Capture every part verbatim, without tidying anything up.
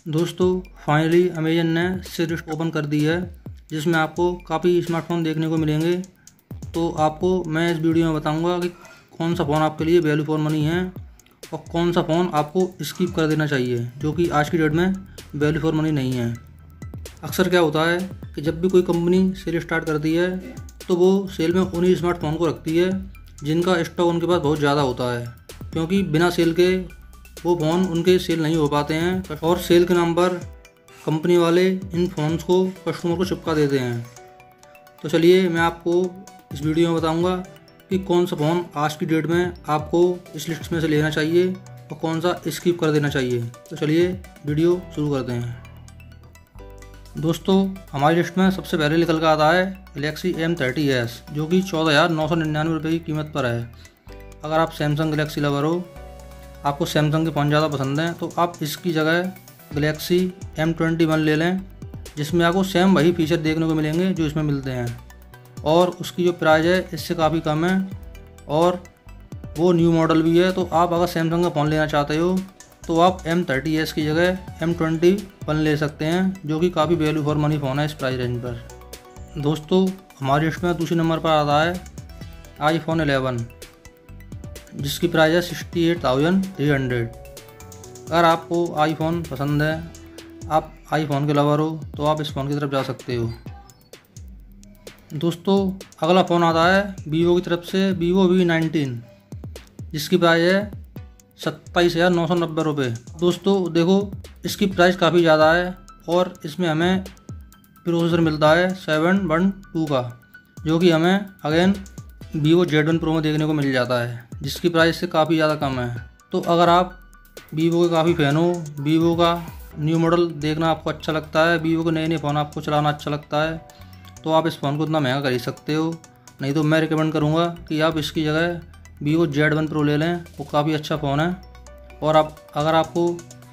दोस्तों finally Amazon ने series open कर दी है जिसमें आपको काफ़ी स्मार्टफोन देखने को मिलेंगे। तो आपको मैं इस वीडियो में बताऊंगा कि कौन सा फ़ोन आपके लिए वैल्यू फॉर मनी है और कौन सा फ़ोन आपको स्किप कर देना चाहिए जो कि आज की डेट में वैल्यू फॉर मनी नहीं है। अक्सर क्या होता है कि जब भी कोई कंपनी सेल स्टार्ट करती है तो वो सेल में उन्हीं स्मार्टफोन को रखती है जिनका स्टॉक उनके पास बहुत ज़्यादा होता है, क्योंकि बिना सेल के वो फ़ोन उनके सेल नहीं हो पाते हैं और सेल के नाम पर कंपनी वाले इन फ़ोन्स को कस्टमर को चिपका देते हैं। तो चलिए मैं आपको इस वीडियो में बताऊंगा कि कौन सा फ़ोन आज की डेट में आपको इस लिस्ट में से लेना चाहिए और कौन सा स्किप कर देना चाहिए। तो चलिए वीडियो शुरू करते हैं। दोस्तों हमारी लिस्ट में सबसे पहले निकल कर आता है गैलेक्सी एम थर्टी एस जो कि चौदह हज़ार नौ सौ निन्यानवे रुपये की कीमत पर है। अगर आप सैमसंग गैलेक्सी लवर हो, आपको सैमसंग के फ़ोन ज़्यादा पसंद हैं, तो आप इसकी जगह गैलेक्सी एम ट्वेंटी वन ले लें जिसमें आपको सेम वही फीचर देखने को मिलेंगे जो इसमें मिलते हैं और उसकी जो प्राइस है इससे काफ़ी कम है और वो न्यू मॉडल भी है। तो आप अगर सैमसंग का फ़ोन लेना चाहते हो तो आप एम थर्टी एस की जगह एम ट्वेंटी वन ले सकते हैं जो कि काफ़ी वैल्यू फॉर मनी फ़ोन है इस प्राइस रेंज पर। दोस्तों हमारी लिस्ट में दूसरे नंबर पर आता है आईफोन इलेवन जिसकी प्राइस है sixty eight thousand three hundred. अगर आपको आईफोन पसंद है, आप आईफोन के लवर हो, तो आप इस फ़ोन की तरफ जा सकते हो। दोस्तों अगला फ़ोन आता है वीवो की तरफ से वीवो वी नाइनटीन जिसकी प्राइस है सत्ताईस हज़ार नौ सौ नब्बे रुपये। दोस्तों देखो इसकी प्राइस काफ़ी ज़्यादा है और इसमें हमें प्रोसेसर मिलता है सेवन वन टू का जो कि हमें again Vivo Z one pro में देखने को मिल जाता है जिसकी प्राइस से काफ़ी ज़्यादा कम है। तो अगर आप वीवो के काफ़ी फ़ैन हो, वीवो का न्यू मॉडल देखना आपको अच्छा लगता है, वीवो के नए नए फ़ोन आपको चलाना अच्छा लगता है, तो आप इस फ़ोन को इतना महंगा खरीद सकते हो। नहीं तो मैं रिकमेंड करूँगा कि आप इसकी जगह वीवो जेड वन प्रो ले लें, वो काफ़ी अच्छा फ़ोन है। और आप अगर आपको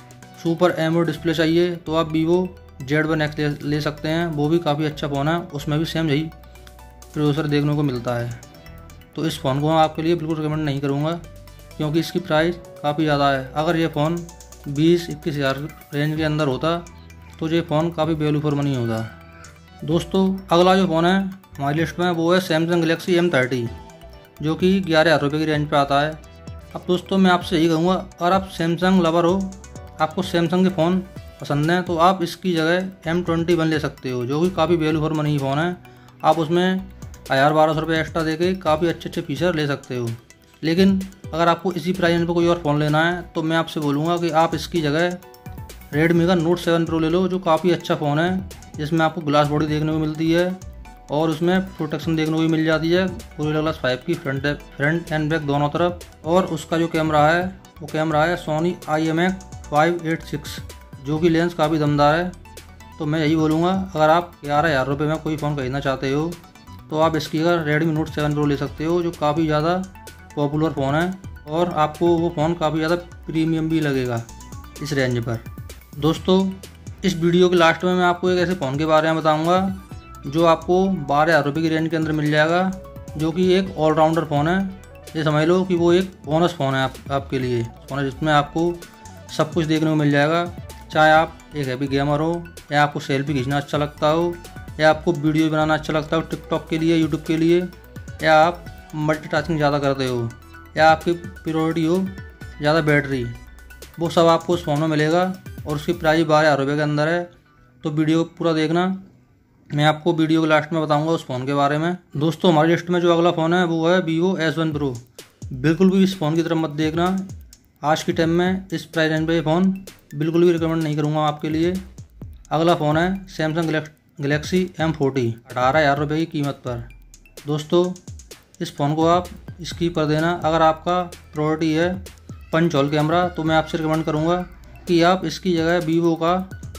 सुपर एमोलेड डिस्प्ले चाहिए तो आप वीवो जेड वन एक्स ले, ले सकते हैं, वो भी काफ़ी अच्छा फ़ोन है, उसमें भी सेम यही प्रोसेसर देखने को मिलता है। तो इस फ़ोन को मैं आपके लिए बिल्कुल रिकमेंड नहीं करूँगा क्योंकि इसकी प्राइस काफ़ी ज़्यादा है। अगर ये फ़ोन बीस इक्कीस हज़ार रेंज के अंदर होता तो ये फ़ोन काफ़ी वैल्यू फॉर मनी होता। दोस्तों अगला जो फ़ोन है हमारी लिस्ट में वो है सैमसंग गैलेक्सी एम थर्टी जो कि ग्यारह हज़ार रुपये की रेंज पर आता है। अब दोस्तों मैं आपसे यही कहूँगा, अगर आप सैमसंग लवर हो, आपको सैमसंग के फ़ोन पसंद हैं, तो आप इसकी जगह एम ट्वेंटी वन ले सकते हो जो कि काफ़ी वैल्यू फॉर मनी फ़ोन है। आप उसमें हज़ार बारह सौ रुपये एक्स्ट्रा देके काफ़ी अच्छे अच्छे फीचर ले सकते हो। लेकिन अगर आपको इसी प्राइस पर कोई और फ़ोन लेना है तो मैं आपसे बोलूँगा कि आप इसकी जगह रेडमी का नोट सेवन प्रो ले लो जो काफ़ी अच्छा फ़ोन है, जिसमें आपको ग्लास बॉडी देखने को मिलती है और उसमें प्रोटेक्शन देखने को भी मिल जाती है गोरिल्ला ग्लास फाइव की फ्रंट फ्रंट एंड बैक दोनों तरफ। और उसका जो कैमरा है वो कैमरा है Sony I M X five eight six जो कि लेंस काफ़ी दमदार है। तो मैं यही बोलूँगा, अगर आप ग्यारह हज़ार रुपये में कोई फ़ोन खरीदना चाहते हो तो आप इसकी अगर रेडमी नोट सेवन प्रो ले सकते हो जो काफ़ी ज़्यादा पॉपुलर फ़ोन है और आपको वो फ़ोन काफ़ी ज़्यादा प्रीमियम भी लगेगा इस रेंज पर। दोस्तों इस वीडियो के लास्ट में मैं आपको एक ऐसे फ़ोन के बारे में बताऊंगा जो आपको बारह हज़ार रुपये की रेंज के अंदर मिल जाएगा, जो कि एक ऑलराउंडर फ़ोन है। ये समझ लो कि वो एक बोनस फ़ोन है आप, आपके लिए फ़ोन है जिसमें आपको सब कुछ देखने को मिल जाएगा। चाहे आप एक हैवी गेमर हो या आपको सेल्फी खींचना अच्छा लगता हो या आपको वीडियो बनाना अच्छा लगता हो टिकटॉक के लिए, यूट्यूब के लिए, या आप मल्टीटास्किंग ज़्यादा करते हो या आपकी प्रायोरिटी हो ज़्यादा बैटरी, वो सब आपको उस फ़ोन में मिलेगा और उसकी प्राइस बारह हज़ार रुपये के अंदर है। तो वीडियो पूरा देखना, मैं आपको वीडियो के लास्ट में बताऊंगा उस फ़ोन के बारे में। दोस्तों हमारी लिस्ट में जो अगला फ़ोन है वो है वीवो एस वन प्रो। बिल्कुल भी इस फ़ोन की तरफ मत देखना, आज के टाइम में इस प्राइस रेंज पर ये फ़ोन बिल्कुल भी रिकमेंड नहीं करूँगा आपके लिए। अगला फ़ोन है सैमसंग गैलेक्सी एम फोर्टी अठारह हज़ार रुपये की कीमत पर। दोस्तों इस फ़ोन को आप स्किप कर देना। अगर आपका प्रायोरिटी है पंच होल कैमरा तो मैं आपसे रिकमेंड करूँगा कि आप इसकी जगह वीवो का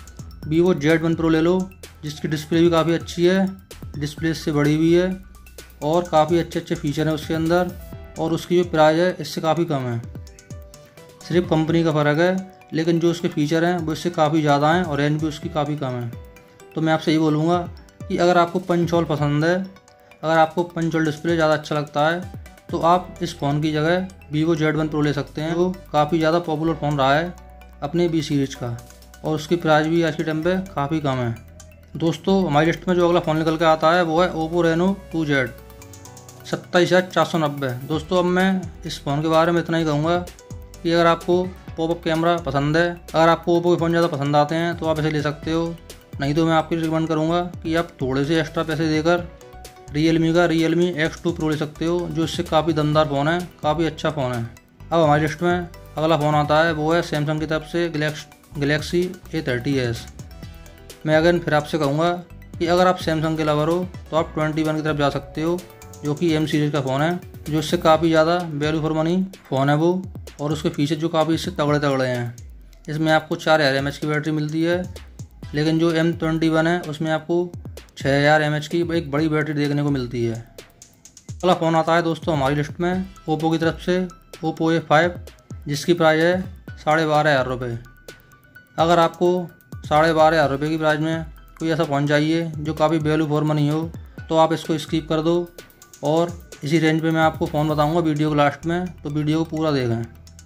वीवो जेड वन प्रो ले लो जिसकी डिस्प्ले भी काफ़ी अच्छी है, डिस्प्ले इससे बड़ी हुई है और काफ़ी अच्छे अच्छे फीचर हैं उसके अंदर और उसकी जो प्राइस है इससे काफ़ी कम है। सिर्फ कंपनी का फ़र्क है, लेकिन जो उसके फीचर हैं वो इससे काफ़ी ज़्यादा हैं और रेंज भी उसकी काफ़ी कम है। तो मैं आपसे यही बोलूँगा कि अगर आपको पंच होल पसंद है, अगर आपको पंच होल डिस्प्ले ज़्यादा अच्छा लगता है, तो आप इस फ़ोन की जगह वीवो जेड वन प्रो ले सकते हैं। वो काफ़ी ज़्यादा पॉपुलर फ़ोन रहा है अपने बी सीरीज का। और उसकी प्राइस भी आज के टाइम पे काफ़ी कम है। दोस्तों हमारी लिस्ट में जो अगला फ़ोन निकल के आता है वो है ओप्पो रेनो टू जेड सत्ताईस हज़ार चार सौ नब्बे। दोस्तों अब मैं इस फ़ोन के बारे में इतना ही कहूँगा कि अगर आपको पॉपअप कैमरा पसंद है, अगर आपको ओप्पो के फ़ोन ज़्यादा पसंद आते हैं तो आप इसे ले सकते हो। नहीं तो मैं आपको रिकमेंड करूँगा कि आप थोड़े से एक्स्ट्रा पैसे देकर रियलमी का रियलमी एक्स टू प्रो ले सकते हो, जो इससे काफ़ी दमदार फ़ोन है, काफ़ी अच्छा फ़ोन है। अब हमारी लिस्ट में अगला फ़ोन आता है वो है सैमसंग की तरफ से गैलेक्स गैलेक्सी ए थर्टी एस। मैं अगेन फिर आपसे कहूँगा कि अगर आप सैमसंग के लवर हो तो आप ट्वेंटी वन की तरफ जा सकते हो, जो कि एम सीरीज़ का फ़ोन है, जो इससे काफ़ी ज़्यादा वैल्यू फॉर मनी फ़ोन है वो, और उसके फीचर जो काफ़ी इससे तगड़े तगड़े हैं। इसमें आपको चार हज़ार एम एच की बैटरी मिलती है, लेकिन जो एम ट्वेंटी वन है उसमें आपको छः हज़ार एम एच की एक बड़ी बैटरी देखने को मिलती है। अगला फ़ोन आता है दोस्तों हमारी लिस्ट में ओप्पो की तरफ से ओप्पो ए फाइव, जिसकी प्राइस है साढ़े बारह हज़ार रुपये। अगर आपको साढ़े बारह हज़ार रुपये की प्राइस में कोई ऐसा फ़ोन चाहिए जो काफ़ी वैल्यू फॉर मनी हो तो आप इसको स्किप कर दो, और इसी रेंज पे मैं आपको फ़ोन बताऊंगा वीडियो के लास्ट में, तो वीडियो को पूरा देखें।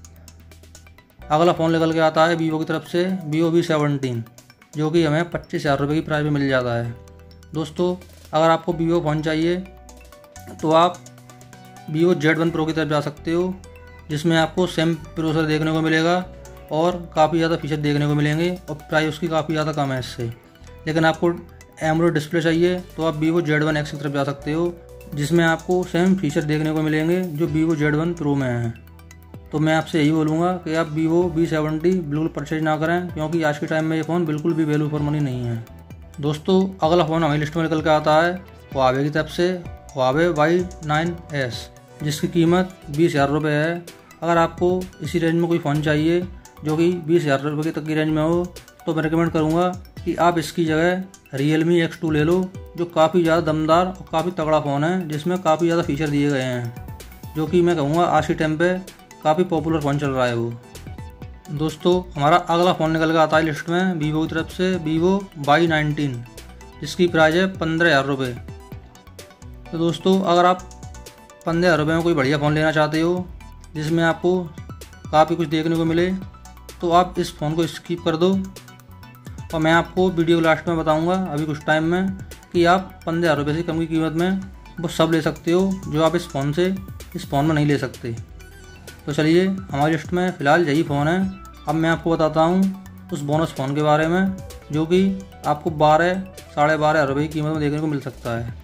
अगला फ़ोन निकल के आता है वीवो की तरफ से वीवो वी सेवनटीन, जो कि हमें पच्चीस हज़ार रुपये की प्राइस में मिल जाता है। दोस्तों अगर आपको वीवो फ़ोन चाहिए तो आप वीवो जेड वन प्रो की तरफ जा सकते हो, जिसमें आपको सेम प्रोसेसर देखने को मिलेगा और काफ़ी ज़्यादा फीचर देखने को मिलेंगे, और प्राइस उसकी काफ़ी ज़्यादा कम है इससे। लेकिन आपको एमोलेड डिस्प्ले चाहिए तो आप वीवो जेड वन एक्स की तरफ जा सकते हो, जिसमें आपको सेम फीचर देखने को मिलेंगे जो वीवो जेड वन प्रो में है। तो मैं आपसे यही बोलूँगा कि आप वीवो वी सेवेंटी बिल्कुल परचेज ना करें, क्योंकि आज के टाइम में ये फ़ोन बिल्कुल भी वैल्यू फॉर मनी नहीं है। दोस्तों अगला फ़ोन हमारी लिस्ट में निकल के आता है हुआवे की तरफ से हुआवे वाई नाइन एस, जिसकी कीमत बीस हज़ार रुपये है। अगर आपको इसी रेंज में कोई फ़ोन चाहिए जो कि बीस हज़ार रुपये तक की रेंज में हो तो मैं रिकमेंड करूँगा कि आप इसकी जगह रियलमी एक्स टू ले लो, जो काफ़ी ज़्यादा दमदार और काफ़ी तगड़ा फ़ोन है, जिसमें काफ़ी ज़्यादा फीचर दिए गए हैं, जो कि मैं कहूँगा आज के टाइम पे काफ़ी पॉपुलर फ़ोन चल रहा है वो। दोस्तों हमारा अगला फ़ोन निकल कर आता है लिस्ट में वीवो की तरफ से वीवो वाई नाइनटीन, जिसकी प्राइस है पंद्रह हज़ार रुपये। तो दोस्तों अगर आप पंद्रह हज़ार रुपये में कोई बढ़िया फ़ोन लेना चाहते हो जिसमें आपको काफ़ी कुछ देखने को मिले, तो आप इस फ़ोन को स्किप कर दो, और मैं आपको वीडियो के लास्ट में बताऊंगा अभी कुछ टाइम में कि आप पंद्रह हज़ार रुपये से कम की कीमत में वो सब ले सकते हो जो आप इस फ़ोन से इस फ़ोन में नहीं ले सकते। तो चलिए हमारी लिस्ट में फ़िलहाल यही फ़ोन है। अब मैं आपको बताता हूँ उस बोनस फ़ोन के बारे में, जो कि आपको बारह साढ़े बारह हज़ार रुपये की कीमत में देखने को मिल सकता है।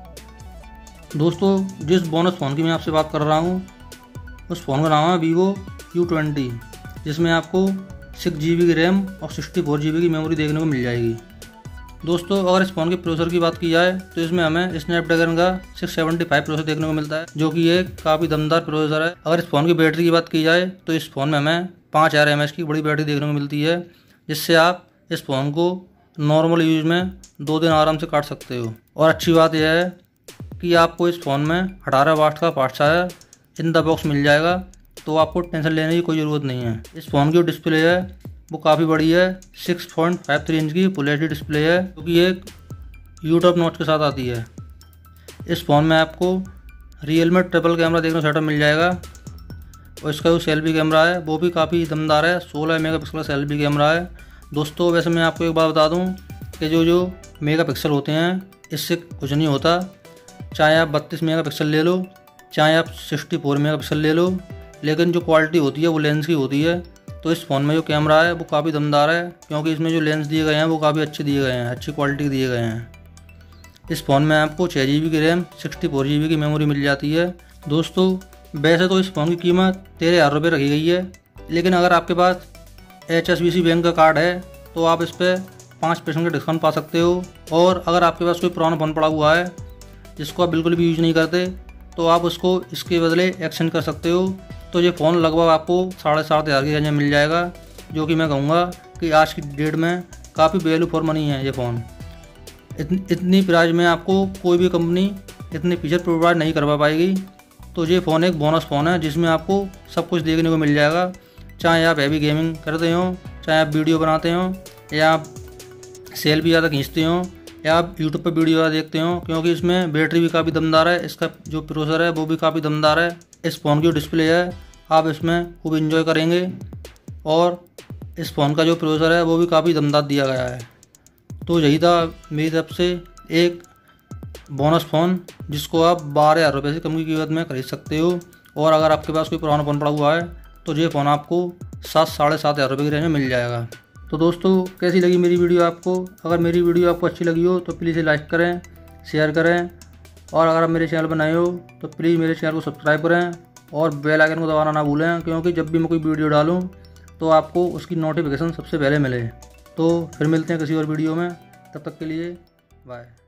दोस्तों जिस बोनस फ़ोन की मैं आपसे बात कर रहा हूँ उस फ़ोन का नाम है वीवो यू ट्वेंटी, जिसमें आपको सिक्स जी बी की रैम और सिक्सटी फोर जी बी की मेमोरी देखने को मिल जाएगी। दोस्तों अगर इस फ़ोन के प्रोसेसर की बात की जाए तो इसमें हमें स्नैपड्रैगन का सिक्स सेवेंटी फाइव प्रोसेसर देखने को मिलता है, जो कि एक काफ़ी दमदार प्रोसेसर है। अगर इस फ़ोन की बैटरी की बात की जाए तो इस फ़ोन में हमें पाँच हज़ार एम एच की बड़ी बैटरी देखने को मिलती है, जिससे आप इस फ़ोन को नॉर्मल यूज में दो दिन आराम से काट सकते हो। और अच्छी बात यह है कि आपको इस फ़ोन में अठारह वाट का fast charger in the box मिल जाएगा, तो आपको टेंशन लेने की कोई ज़रूरत नहीं है। इस फ़ोन की जो डिस्प्ले है वो काफ़ी बड़ी है, six point five three inch की फुल एच डी डिस्प्ले है, जो कि एक यू टॉप नॉच के साथ आती है। इस फ़ोन में आपको रियल में ट्रिपल कैमरा देखने को सेटअप मिल जाएगा, और इसका जो सेल्फी कैमरा है वो भी काफ़ी दमदार है, सोलह मेगा पिक्सल का सेल्फी कैमरा है। दोस्तों वैसे मैं आपको एक बात बता दूँ कि जो जो मेगा पिक्सल होते हैं इससे कुछ नहीं होता, चाहे आप बत्तीस मेगा पिक्सल ले लो, चाहे आप सिक्सटी फोर मेगा पिक्सल ले लो, लेकिन जो क्वालिटी होती है वो लेंस की होती है। तो इस फ़ोन में जो कैमरा है वो काफ़ी दमदार है, क्योंकि इसमें जो लेंस दिए गए हैं वो काफ़ी अच्छे दिए गए हैं, अच्छी क्वालिटी के दिए गए हैं। इस फ़ोन में आपको छः जी बी की RAM sixty four G B की मेमोरी मिल जाती है। दोस्तों वैसे तो इस फ़ोन की कीमत तेरह हज़ार रुपये रखी गई है, लेकिन अगर आपके पास H S B C bank का कार्ड है तो आप इस पर पाँच परसेंट का डिस्काउंट पा सकते हो। और अगर आपके पास कोई पुराना फ़ोन पड़ा हुआ है जिसको आप बिल्कुल भी यूज़ नहीं करते, तो आप उसको इसके बदले एक्सचेंज कर सकते हो। तो ये फ़ोन लगभग आपको साढ़े सात हज़ार की रेंज में मिल जाएगा, जो कि मैं कहूँगा कि आज की डेट में काफ़ी वैल्यू फॉर मनी है ये फ़ोन। इतनी इतनी प्राइस में आपको कोई भी कंपनी इतने फीचर प्रोवाइड नहीं करवा पाएगी। तो ये फ़ोन एक बोनस फ़ोन है जिसमें आपको सब कुछ देखने को मिल जाएगा, चाहे आप हैवी गेमिंग करते हो, चाहे आप वीडियो बनाते हो, या आप सेल्फी ज़्यादा खींचते हो, या आप यूट्यूब पर वीडियो ज़्यादा देखते हो, क्योंकि इसमें बैटरी भी काफ़ी दमदार है, इसका जो प्रोसेसर है वो भी काफ़ी दमदार है। इस फ़ोन की जो डिस्प्ले है आप इसमें खूब इंजॉय करेंगे, और इस फ़ोन का जो प्रोसेसर है वो भी काफ़ी दमदार दिया गया है। तो यही था मेरी तरफ से एक बोनस फ़ोन, जिसको आप बारह हज़ार रुपये से कम की कीमत में खरीद सकते हो। और अगर आपके पास कोई पुराना फ़ोन पड़ा हुआ है तो ये फ़ोन आपको सात साढ़े सात हज़ार रुपये की रेंज में मिल जाएगा। तो दोस्तों, कैसी लगी मेरी वीडियो आपको? अगर मेरी वीडियो आपको अच्छी लगी हो तो प्लीज़ लाइक करें, शेयर करें, और अगर आप मेरे चैनल पर नए हो तो प्लीज़ मेरे चैनल को सब्सक्राइब करें और बेल आइकन को दबाना ना भूलें, क्योंकि जब भी मैं कोई वीडियो डालूँ तो आपको उसकी नोटिफिकेशन सबसे पहले मिले। तो फिर मिलते हैं किसी और वीडियो में, तब तक के लिए बाय।